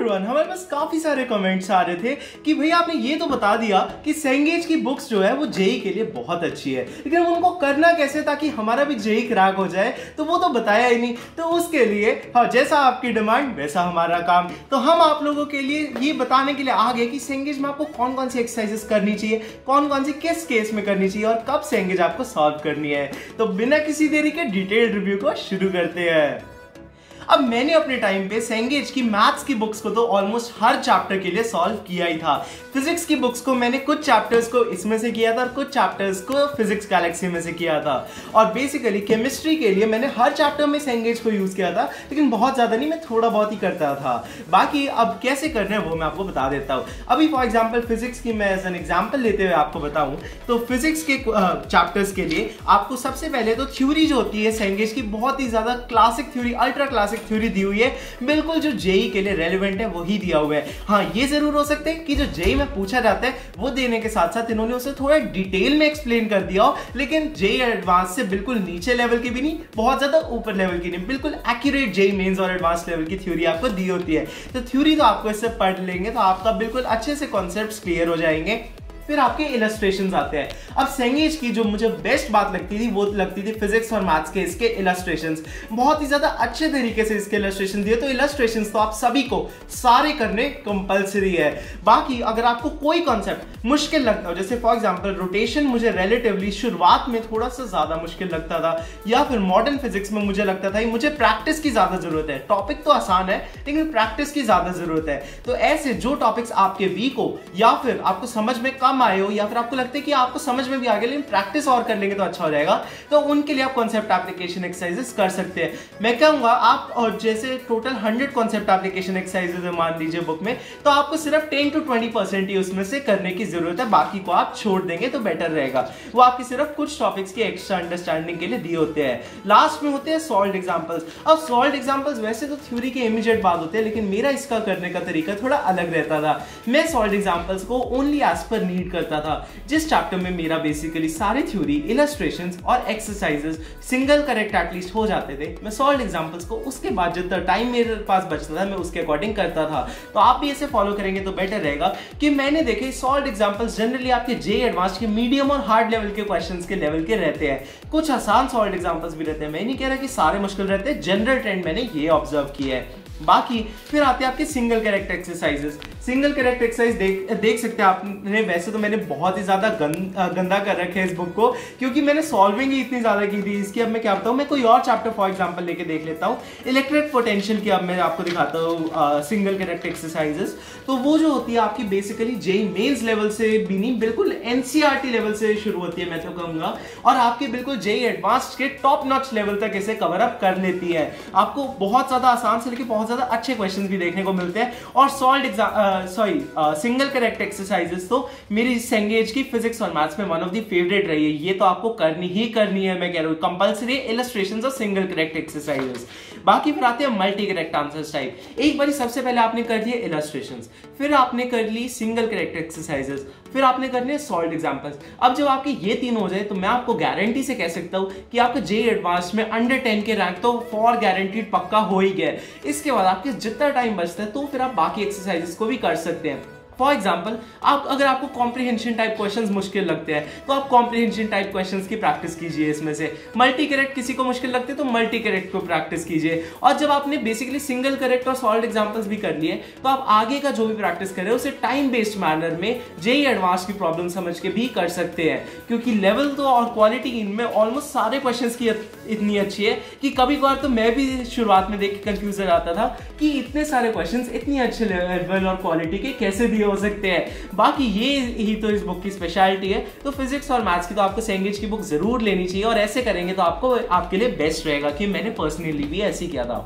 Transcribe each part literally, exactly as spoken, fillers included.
Everyone, हमारे पास काफी सारे कमेंट्स आ रहे थे कि भैया आपने ये तो बता दिया कि सेंगेज की बुक्स जो है वो जेई के लिए बहुत अच्छी है, लेकिन उनको करना कैसे ताकि हमारा भी जेई क्रैक हो जाए, तो वो तो बताया ही नहीं। तो उसके लिए हाँ, जैसा आपकी डिमांड वैसा हमारा काम। तो हम आप लोगों के लिए ये बताने के लिए आ गए कि सेंगेज में आपको कौन कौन सी एक्सरसाइजेस करनी चाहिए, कौन कौन सी किस केस में करनी चाहिए और कब सेंगेज आपको सॉल्व करनी है। तो बिना किसी देरी के डिटेल्ड रिव्यू को शुरू करते हैं। अब मैंने अपने टाइम पे सेंगेज की मैथ्स की बुक्स को तो ऑलमोस्ट हर चैप्टर के लिए सॉल्व किया ही था। फिजिक्स की बुक्स को मैंने कुछ चैप्टर्स को इसमें से किया था और कुछ चैप्टर्स को फिजिक्स गैलेक्सी में से किया था। और बेसिकली केमिस्ट्री के लिए मैंने हर चैप्टर में सेंगेज को यूज किया था, लेकिन बहुत ज्यादा नहीं, मैं थोड़ा बहुत ही करता था। बाकी अब कैसे करना है वो मैं आपको बता देता हूँ। अभी फॉर एग्जाम्पल फिजिक्स की मैं एज एन एग्जाम्पल लेते हुए आपको बताऊं तो फिजिक्स के चैप्टर्स के लिए आपको सबसे पहले तो थ्योरी जो होती है सेंगेज की, बहुत ही ज्यादा classic theory, ultra classic theory दी हुई है, बिल्कुल जो जेई के लिए रेलेवेंट है वही दिया हुआ है। हाँ, ये जरूर हो सकता है कि जो जेई में पूछा जाता है वो देने के साथ साथ इन्होंने उसे थोड़ा डिटेल में एक्सप्लेन कर दिया हो, लेकिन जेई एडवांस से बिल्कुल नीचे लेवल की भी नहीं, बहुत ज्यादा ऊपर लेवल की नहीं, बिल्कुल एक्यूरेट जेई मेंस और एडवांस लेवल की थ्योरी आपको दी होती है। तो थ्योरी तो आपको इससे पढ़ लेंगे तो आपका बिल्कुल अच्छे से कॉन्सेप्ट्स क्लियर हो जाएंगे। फिर आपके इलस्ट्रेशंस आते हैं। अब सेंगेज की जो मुझे बेस्ट बात लगती थी वो लगती थी फिजिक्स और मैथ्स के इसके इलस्ट्रेशंस, बहुत ही ज्यादा अच्छे तरीके से इसके इलस्ट्रेशन दिए। तो इलस्ट्रेशंस तो आप सभी को सारे करने कंपलसरी है। बाकी अगर आपको कोई कॉन्सेप्ट मुश्किल लगता हो, जैसे फॉर एग्जांपल रोटेशन मुझे रिलेटिवली शुरुआत में थोड़ा सा ज्यादा मुश्किल लगता था, या फिर मॉडर्न फिजिक्स में मुझे लगता था मुझे प्रैक्टिस की ज्यादा जरूरत है, टॉपिक तो आसान है लेकिन प्रैक्टिस की ज्यादा जरूरत है, तो ऐसे जो टॉपिक्स आपके वीक हो या फिर आपको समझ में कम आए हो या फिर आपको लगता है कि आपको समझ में भी आ गया लेकिन प्रैक्टिस और कर लेंगे तो अच्छा हो जाएगा, तो उनके लिए आप कॉन्सेप्ट एप्लीकेशन एक्सरसाइजेस कर सकते हैं। मैं कहूंगा आप, और जैसे total hundred concept application exercises है मान लीजिए बुक में, तो आपको सिर्फ टेन टू ट्वेंटी परसेंट ही उसमें से करने की जरूरत है, बाकी को आप छोड़ देंगे तो बेटर रहेगा। वो आपकी सिर्फ कुछ टॉपिक्स की एक्स्ट्रा अंडरस्टैंडिंग के लिए दिए होते हैं। लास्ट में होते हैं सॉल्व्ड एग्जांपल्स। अब सॉल्व्ड एग्जांपल्स वैसे तो थ्योरी के इमीडिएट बाद होते हैं, लेकिन मेरा इसका करने का तरीका थोड़ा अलग रहता था। मैं सॉल्व्ड एग्जांपल्स को ओनली एज पर नीड करता था। जिस चैप्टर में मेरा बेसिकली सारी थ्योरी, इलस्ट्रेशंस और एक्सरसाइजेस सिंगल करेक्ट एटलीस्ट हो जाते थे, मैं सॉल्व्ड एग्जांपल्स को उसके बाद जितना टाइम मेरे पास बचता था मैं उसके अकॉर्डिंग करता था। तो आप भी इसे फॉलो करेंगे तो बेटर रहेगा। कि मैंने देखे सॉल्व्ड एग्जांपल्स जनरली आपके जेई एडवांस के मीडियम और हार्ड लेवल के क्वेश्चंस के लेवल के रहते हैं। कुछ आसान सॉल्व्ड एग्जांपल्स भी रहते हैं, मैं नहीं कह रहा कि सारे मुश्किल रहते हैं, जनरल ट्रेंड मैंने ये ऑब्जर्व किया है। बाकी फिर आते हैं आपके single correct exercises. Single correct exercise देख देख सकते हैं आपने। वैसे तो मैंने बहुत ही ज्यादा गंद, गंदा कर रखा है इस बुक को, क्योंकि मैंने सॉल्विंग ही इतनी ज्यादा की थी इसकी। अब मैं क्या बताऊं, मैं कोई और चैप्टर फॉर एग्जांपल लेके देख लेता हूं, इलेक्ट्रिक पोटेंशियल की। अब मैं आपको दिखाता हूं सिंगल करेक्ट एक्सरसाइजेस। तो वो जो होती है आपकी बेसिकली जेई मेंस लेवल से भी नहीं, बिल्कुल एनसीईआरटी लेवल से शुरू होती है मैं तो कहूंगा, और आपके बिल्कुल जेई एडवांस के टॉप नॉच लेवल तक इसे कवर अप कर लेती है। आपको बहुत ज्यादा आसान से लेके बहुत ज्यादा अच्छे क्वेश्चंस भी देखने को मिलते हैं। और solved exam sorry single correct exercises तो मेरी सेंगेज की फिजिक्स और मैथ्स में वन ऑफ द फेवरेट रही है। ये तो आपको करनी ही करनी है, मैं कह रहा हूं कंपलसरी इलस्ट्रेशंस और सिंगल करेक्ट एक्सरसाइजेस। बाकी फिर आते हैं मल्टी करेक्ट आंसर्स टाइप। एक बार सबसे पहले आपने कर दिए इलस्ट्रेशंस, फिर आपने कर ली सिंगल करेक्ट एक्सरसाइजेस, फिर आपने करने सॉल्व्ड एग्जांपल्स। अब जब आपके ये तीन हो जाए तो मैं आपको गारंटी से कह सकता हूं कि आपका जेई एडवांस में अंडर टेन के रैंक तो फॉर गारंटीड पक्का हो ही गया। इसके बाद आपके जितना टाइम बचता है तो फिर आप बाकी एक्सरसाइजेस को भी कर सकते हैं। फॉर एग्जाम्पल आप अगर आपको कॉम्प्रिहेंशन टाइप क्वेश्चंस मुश्किल लगते हैं तो आप कॉम्प्रिहेंशन टाइप क्वेश्चंस की प्रैक्टिस कीजिए। इसमें से मल्टी करेक्ट किसी को मुश्किल लगते हैं तो मल्टी करेक्ट को प्रैक्टिस कीजिए। और जब आपने बेसिकली सिंगल करेक्ट और सॉल्व्ड एग्जांपल्स भी कर लिए तो आप आगे का जो भी प्रैक्टिस करें उसे टाइम बेस्ड मैनर में जेई एडवांस की प्रॉब्लम समझ के भी कर सकते हैं, क्योंकि लेवल तो और क्वालिटी इनमें ऑलमोस्ट सारे क्वेश्चंस की इतनी अच्छी है कि कभी कभार तो मैं भी शुरुआत में देख के कंफ्यूज हो जाता था कि इतने सारे क्वेश्चंस इतनी अच्छे लेवल और क्वालिटी के कैसे दिए हो सकते हैं। बाकी ये ही तो इस बुक की स्पेशलिटी है। तो फिजिक्स और मैथ्स की तो आपको सेंगेज की बुक जरूर लेनी चाहिए, और ऐसे करेंगे तो आपको आपके लिए बेस्ट रहेगा, कि मैंने पर्सनली भी ऐसे किया था।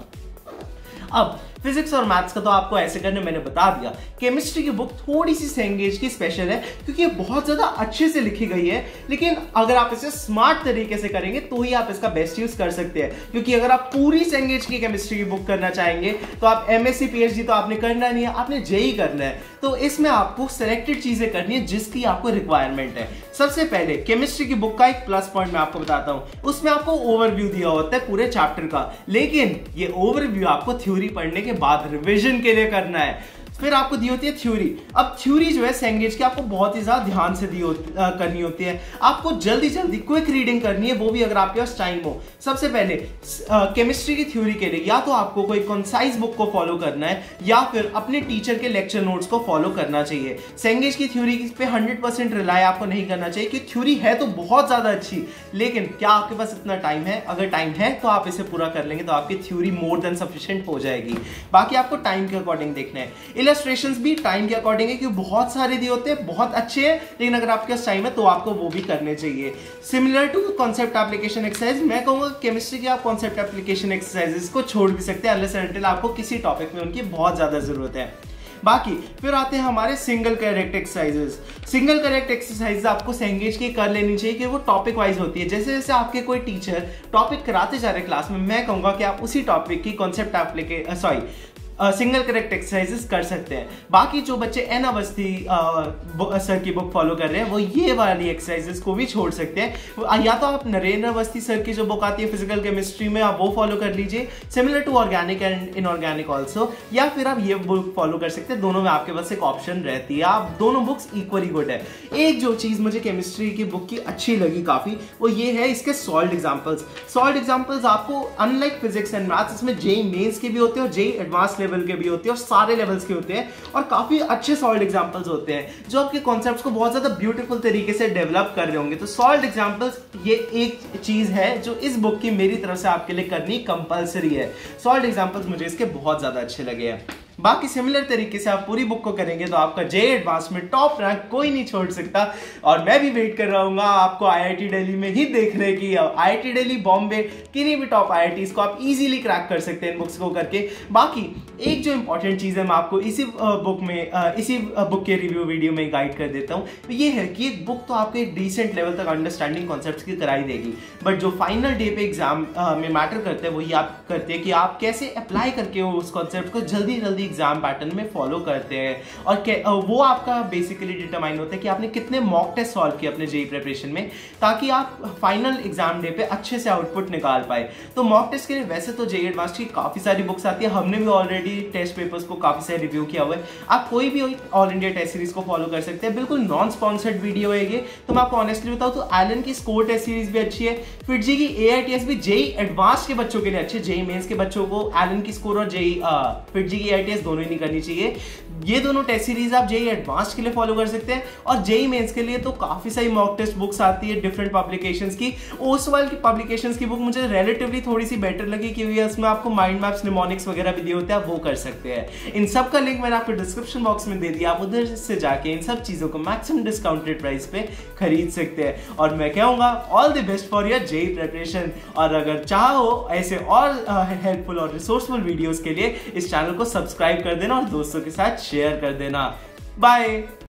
अब फिजिक्स और मैथ्स का तो आपको ऐसे करने मैंने बता दिया। केमिस्ट्री की बुक थोड़ी सी सेंगेज की स्पेशल है क्योंकि ये बहुत ज्यादा अच्छे से लिखी गई है, लेकिन अगर आप इसे स्मार्ट तरीके से करेंगे तो ही आप इसका बेस्ट यूज कर सकते हैं। क्योंकि अगर आप पूरी सेंगेज की केमिस्ट्री की बुक करना चाहेंगे तो आप एमएससी पीएचडी तो आपने करना नहीं है, आपने जेई करना है। तो इसमें आपको सिलेक्टेड चीजें करनी है जिसकी आपको रिक्वायरमेंट है। सबसे पहले केमिस्ट्री की बुक का एक प्लस पॉइंट मैं आपको बताता हूं, उसमें आपको ओवरव्यू दिया होता है पूरे चैप्टर का, लेकिन ये ओवरव्यू आपको थ्योरी पढ़ने के बाद रिवीजन के लिए करना है। फिर आपको दी होती है थ्योरी। अब थ्योरी जो है सेंगेज की आपको बहुत ही ज्यादा ध्यान से दी होती आ, करनी होती है। आपको जल्दी जल्दी क्विक रीडिंग करनी है, वो भी अगर आपके पास टाइम हो। सबसे पहले केमिस्ट्री की थ्योरी के लिए या तो आपको कोई कंसाइज बुक को फॉलो करना है या फिर अपने टीचर के लेक्चर नोट्स को फॉलो करना चाहिए। सेंगेज की थ्योरी पे हंड्रेड परसेंट रिलाय आपको नहीं करना चाहिए कि थ्योरी है तो बहुत ज्यादा अच्छी, लेकिन क्या आपके पास इतना टाइम है? अगर टाइम है तो आप इसे पूरा कर लेंगे तो आपकी थ्योरी मोर देन सफिशिएंट हो जाएगी। बाकी आपको टाइम के अकॉर्डिंग देखना है। इलस्ट्रेशंस भी टाइम के अकॉर्डिंग है, क्योंकि बहुत सारे दिए होते हैं, बहुत अच्छे हैं, लेकिन अगर आपके पास टाइम है तो आपको वो भी करने चाहिए। Similar to concept application exercise, मैं कहूंगा केमिस्ट्री के आप कॉन्सेप्ट एप्लीकेशन एक्सरसाइजेस को छोड़ भी सकते हैं अनलेस एंड अनटिल आपको किसी टॉपिक में उनकी बहुत ज्यादा जरूरत है। बाकी फिर आते हैं हमारे single correct exercises. Single correct exercise आपको सेंगेज की कर लेनी चाहिए कि वो टॉपिक वाइज होती है। जैसे जैसे आपके कोई टीचर टॉपिक कराते जा रहे क्लास में, मैं कहूंगा कि आप उसी टॉपिक की कॉन्सेप्ट एप्लीके सॉरी सिंगल करेक्ट एक्सरसाइजेस कर सकते हैं। बाकी जो बच्चे एन अवस्थी सर की बुक फॉलो कर रहे हैं वो ये वाली एक्सरसाइजेस को भी छोड़ सकते हैं। या तो आप नरेंद्र अवस्थी सर की जो बुक आती है फिजिकल केमिस्ट्री में, आप वो फॉलो कर लीजिए, similar to organic and inorganic also, या फिर आप ये बुक फॉलो कर सकते हैं। दोनों में आपके पास एक ऑप्शन रहती है, आप दोनों बुक्स इक्वली गुड है। एक जो चीज मुझे केमिस्ट्री की बुक की अच्छी लगी काफी, वो ये है इसके सॉल्व एग्जाम्पल्स। सॉल्व एग्जाम्पल्स आपको अनलाइक फिजिक्स एंड मैथ्स, इसमें जेई मेंस के भी होते हैं और जेई एडवांस लेवल के भी होते हैं और सारे लेवल्स के होते हैं, और काफी अच्छे सॉल्व एग्जांपल्स होते हैं जो आपके कॉन्सेप्ट्स को बहुत ज्यादा ब्यूटीफुल तरीके से डेवलप कर रहे होंगे। तो सॉल्व एग्जांपल्स ये एक चीज है जो इस बुक की मेरी तरफ से आपके लिए करनी कंपलसरी है। सॉल्व एग्जांपल्स मुझे इसके बहुत ज्यादा अच्छे लगे हैं। बाकी सिमिलर तरीके से आप पूरी बुक को करेंगे तो आपका जेईई एडवांस में टॉप रैंक कोई नहीं छोड़ सकता। और मैं भी वेट कर रहा हूँ आपको आईआईटी दिल्ली में ही देखने की। आईआईटी दिल्ली, बॉम्बे, किन्हीं भी टॉप आईआईटीज को आप इजीली क्रैक कर सकते हैं इन बुक्स को करके। बाकी एक जो इंपॉर्टेंट चीज है मैं आपको इसी बुक में इसी बुक के रिव्यू वीडियो में गाइड कर देता हूँ, तो ये है कि एक बुक तो आपको एक डिसेंट लेवल तक अंडरस्टैंडिंग कॉन्सेप्ट्स की कराई देगी, बट जो फाइनल डे पे एग्जाम में मैटर करते हैं वो ये आप करते हैं कि आप कैसे अप्लाई करके उस कॉन्सेप्ट को जल्दी जल्दी एग्जाम पैटर्न में फॉलो करते हैं। और वो आपका बेसिकली डिटरमाइन होता है कि आपने कितने मॉक टेस्ट सॉल्व किए अपने जेईई प्रिपरेशन में, ताकि आप फाइनल एग्जाम डे पे अच्छे से आउटपुट निकाल पाए। तो मॉक टेस्ट के लिए वैसे तो जेईई एडवांस की काफी सारी बुक्स आती है, हमने भी ऑलरेडी टेस्ट पेपर्स को काफी सारे रिव्यू किया हुआ है। आप कोई भी ऑल इंडिया टेस्ट सीरीज को फॉलो कर सकते हैं, बिल्कुल नॉन स्पॉन्सर्ड वीडियो है ये। तो मैं आपको ऑनेस्टली बताऊं तो एलन की स्कोर टेस्ट सीरीज भी अच्छी है, फिटजी की एआईटीएस भी जेईई एडवांस के बच्चों के लिए अच्छी है। जेईई मेंस के बच्चों को एलन की स्कोर और जेईई फिटजी की एआईटीएस दोनों ही नहीं करनी चाहिए। ये दोनों टेस्ट सीरीज आप जेईई एडवांस के लिए फॉलो कर सकते हैं, और जेईई मेंस के लिए तो काफी सारी मॉक टेस्ट बुक्स आती है डिफरेंट पब्लिकेशंस की। ओसवाल की पब्लिकेशंस की बुक मुझे रिलेटिवली थोड़ी सी बेटर लगी, क्योंकि इसमें आपको माइंड मैप्स, निमोनिक्स वगैरह भी दिए होते हैं, आप वो कर सकते हैं। इन सब का लिंक मैंने आपको डिस्क्रिप्शन बॉक्स में दे दिया, आप उधर से जाके इन सब चीजों को मैक्सिमम डिस्काउंटेड प्राइस पे खरीद सकते हैं। और मैं कहूंगा all the best for your JEE preparation. और अगर चाहो ऐसे और हेल्पफुल और रिसोर्सफुल वीडियोस के लिए इस चैनल को सब्सक्राइब कर देना और दोस्तों के साथ शेयर कर देना। बाय।